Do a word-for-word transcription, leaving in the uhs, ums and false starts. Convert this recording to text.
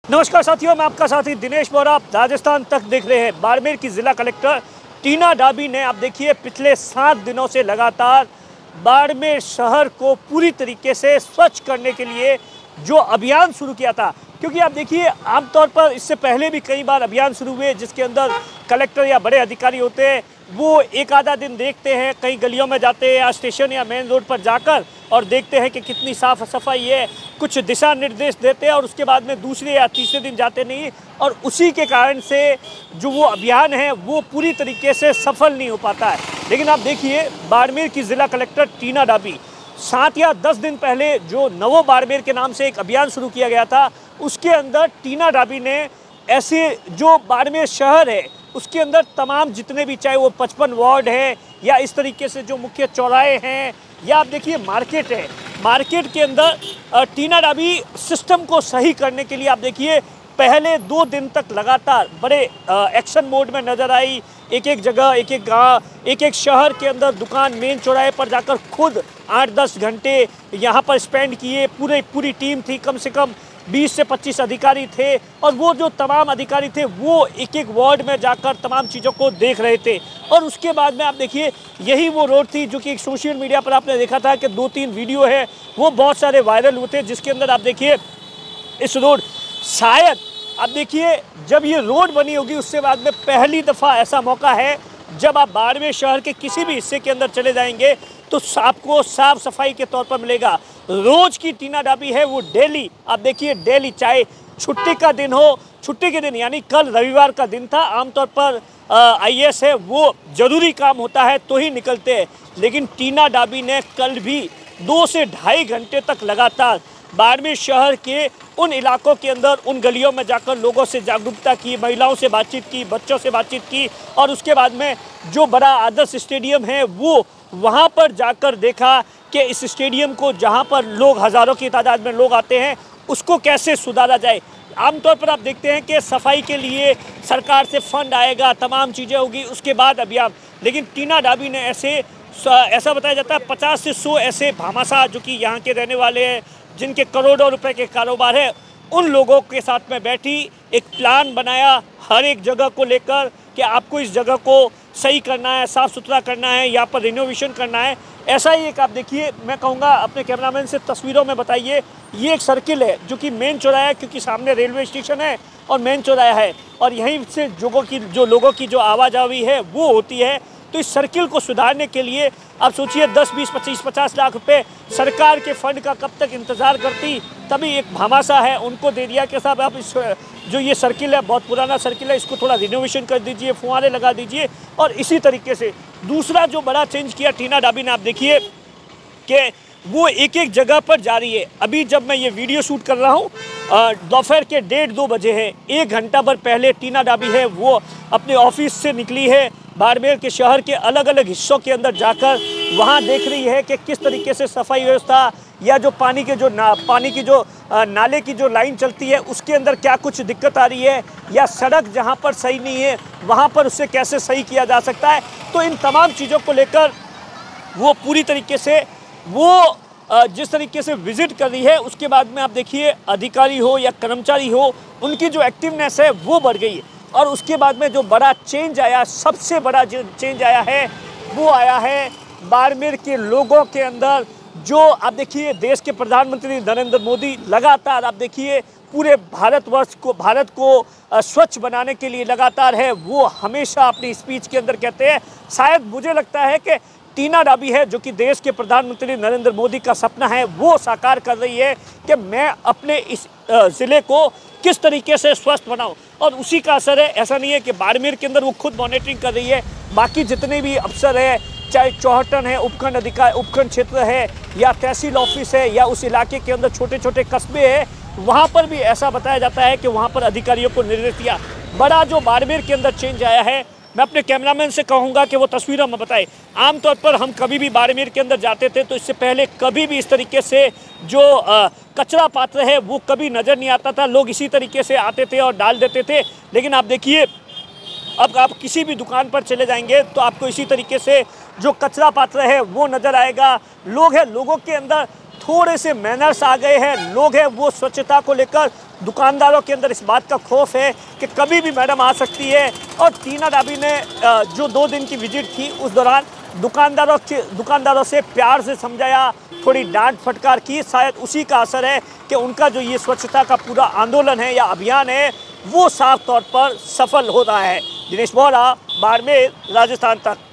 नमस्कार साथियों, मैं आपका साथी दिनेश बोरा। आप राजस्थान तक देख रहे हैं। बाड़मेर की जिला कलेक्टर टीना डाबी ने आप देखिए पिछले सात दिनों से लगातार बाड़मेर शहर को पूरी तरीके से स्वच्छ करने के लिए जो अभियान शुरू किया था, क्योंकि आप देखिए आमतौर पर इससे पहले भी कई बार अभियान शुरू हुए जिसके अंदर कलेक्टर या बड़े अधिकारी होते हैं, वो एक आधा दिन देखते हैं, कई गलियों में जाते हैं या स्टेशन या मेन रोड पर जाकर और देखते हैं कि कितनी साफ सफाई है, कुछ दिशा निर्देश देते हैं और उसके बाद में दूसरे या तीसरे दिन जाते नहीं, और उसी के कारण से जो वो अभियान है वो पूरी तरीके से सफल नहीं हो पाता है। लेकिन आप देखिए बाड़मेर की जिला कलेक्टर टीना डाबी, सात या दस दिन पहले जो नवो बाड़मेर के नाम से एक अभियान शुरू किया गया था, उसके अंदर टीना डाबी ने ऐसे जो बाड़मेर शहर है उसके अंदर तमाम जितने भी, चाहे वो पचपन वार्ड है या इस तरीके से जो मुख्य चौराहे हैं या आप देखिए मार्केट है, मार्केट के अंदर टीना डाबी सिस्टम को सही करने के लिए आप देखिए पहले दो दिन तक लगातार बड़े एक्शन मोड में नजर आई। एक एक जगह, एक एक गांव, एक एक शहर के अंदर दुकान, मेन चौराहे पर जाकर खुद आठ दस घंटे यहाँ पर स्पेंड किए। पूरे पूरी टीम थी, कम से कम बीस से पच्चीस अधिकारी थे और वो जो तमाम अधिकारी थे वो एक एक वार्ड में जाकर तमाम चीज़ों को देख रहे थे। और उसके बाद में आप देखिए यही वो रोड थी जो कि एक सोशल मीडिया पर आपने देखा था कि दो तीन वीडियो है वो बहुत सारे वायरल हुए थे, जिसके अंदर आप देखिए इस रोड, शायद आप देखिए जब ये रोड बनी होगी उससे बाद में पहली दफ़ा ऐसा मौका है जब आप बाड़मेर शहर के किसी भी हिस्से के अंदर चले जाएंगे तो आपको साफ सफाई के तौर पर मिलेगा। रोज की टीना डाबी है वो डेली, आप देखिए डेली, चाहे छुट्टी का दिन हो, छुट्टी के दिन यानी कल रविवार का दिन था, आमतौर पर आई ए एस है वो ज़रूरी काम होता है तो ही निकलते हैं, लेकिन टीना डाबी ने कल भी दो से ढाई घंटे तक लगातार बाड़मेर शहर के उन इलाकों के अंदर, उन गलियों में जाकर लोगों से जागरूकता की, महिलाओं से बातचीत की, बच्चों से बातचीत की और उसके बाद में जो बड़ा आदर्श स्टेडियम है वो वहाँ पर जाकर देखा कि इस स्टेडियम को, जहाँ पर लोग हज़ारों की तादाद में लोग आते हैं, उसको कैसे सुधारा जाए। आमतौर पर आप देखते हैं कि सफाई के लिए सरकार से फंड आएगा, तमाम चीज़ें होगी, उसके बाद अभियान, लेकिन टीना डाबी ने ऐसे ऐसा बताया जाता है पचास से सौ ऐसे भामाशाह जो कि यहाँ के रहने वाले हैं, जिनके करोड़ों रुपए के कारोबार है, उन लोगों के साथ में बैठी, एक प्लान बनाया हर एक जगह को लेकर कि आपको इस जगह को सही करना है, साफ़ सुथरा करना है, यहाँ पर रिनोवेशन करना है। ऐसा ही एक आप देखिए, मैं कहूँगा अपने कैमरामैन से तस्वीरों में बताइए, ये एक सर्किल है जो कि मेन चौराहा है, क्योंकि सामने रेलवे स्टेशन है और मेन चौराहा है और यहीं से लोगों की जो लोगों की जो आवाजाही है वो होती है। तो इस सर्किल को सुधारने के लिए आप सोचिए दस बीस पच्चीस पचास लाख रुपए सरकार के फंड का कब तक इंतज़ार करती, तभी एक भामाशाह है उनको दे दिया कि साहब आप इस जो ये सर्किल है बहुत पुराना सर्किल है, इसको थोड़ा रिनोवेशन कर दीजिए, फुहारे लगा दीजिए। और इसी तरीके से दूसरा जो बड़ा चेंज किया टीना डाबी ने, आप देखिए कि वो एक एक जगह पर जा रही है। अभी जब मैं ये वीडियो शूट कर रहा हूँ दोपहर के डेढ़ दो बजे है, एक घंटा भर पहले टीना डाबी है वो अपने ऑफिस से निकली है, बाड़मेर के शहर के अलग अलग हिस्सों के अंदर जाकर वहाँ देख रही है कि किस तरीके से सफाई व्यवस्था या जो पानी के जो ना पानी की जो आ, नाले की जो लाइन चलती है उसके अंदर क्या कुछ दिक्कत आ रही है, या सड़क जहाँ पर सही नहीं है वहाँ पर उसे कैसे सही किया जा सकता है। तो इन तमाम चीज़ों को लेकर वो पूरी तरीके से वो जिस तरीके से विजिट कर रही है, उसके बाद में आप देखिए अधिकारी हो या कर्मचारी हो, उनकी जो एक्टिवनेस है वो बढ़ गई है। और उसके बाद में जो बड़ा चेंज आया, सबसे बड़ा जो चेंज आया है वो आया है बाड़मेर के लोगों के अंदर। जो आप देखिए देश के प्रधानमंत्री नरेंद्र मोदी लगातार आप देखिए पूरे भारतवर्ष को, भारत को स्वच्छ बनाने के लिए लगातार है, वो हमेशा अपनी स्पीच के अंदर कहते हैं, शायद मुझे लगता है कि टीना डाबी है जो कि देश के प्रधानमंत्री नरेंद्र मोदी का सपना है वो साकार कर रही है कि मैं अपने इस ज़िले को किस तरीके से स्वस्थ बनाऊं, और उसी का असर है। ऐसा नहीं है कि बाड़मेर के अंदर वो खुद मॉनिटरिंग कर रही है, बाकी जितने भी अफसर है, चाहे चौहटन है, उपखंड अधिकार उपखंड क्षेत्र है या तहसील ऑफिस है या उस इलाके के अंदर छोटे छोटे कस्बे हैं, वहाँ पर भी ऐसा बताया जाता है कि वहाँ पर अधिकारियों को निर्देश दिया। बड़ा जो बाड़मेर के अंदर चेंज आया है, मैं अपने कैमरामैन से कहूँगा कि वो तस्वीरों में बताए। आमतौर पर हम कभी भी बाड़मेर के अंदर जाते थे तो इससे पहले कभी भी इस तरीके से जो आ, कचरा पात्र है वो कभी नज़र नहीं आता था, लोग इसी तरीके से आते थे और डाल देते थे। लेकिन आप देखिए अब आप किसी भी दुकान पर चले जाएंगे तो आपको इसी तरीके से जो कचरा पात्र है वो नज़र आएगा। लोग हैं, लोगों के अंदर थोड़े से मैनर्स आ गए हैं, लोग हैं वो स्वच्छता को लेकर, दुकानदारों के अंदर इस बात का खौफ है कि कभी भी मैडम आ सकती है। और टीना डाबी ने जो दो दिन की विजिट थी उस दौरान दुकानदारों के दुकानदारों से प्यार से समझाया, थोड़ी डांट फटकार की, शायद उसी का असर है कि उनका जो ये स्वच्छता का पूरा आंदोलन है या अभियान है वो साफ तौर पर सफल हो रहा है। दिनेश बोहरा, बाड़मेर, राजस्थान तक।